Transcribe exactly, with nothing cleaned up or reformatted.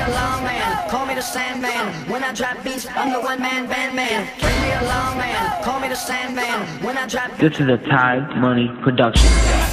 along, man. Call me the Sandman. When I drop beats, I'm the one-man band man. Bring me along, man. Call me the Sandman. When I drop. This is a TyMoney production.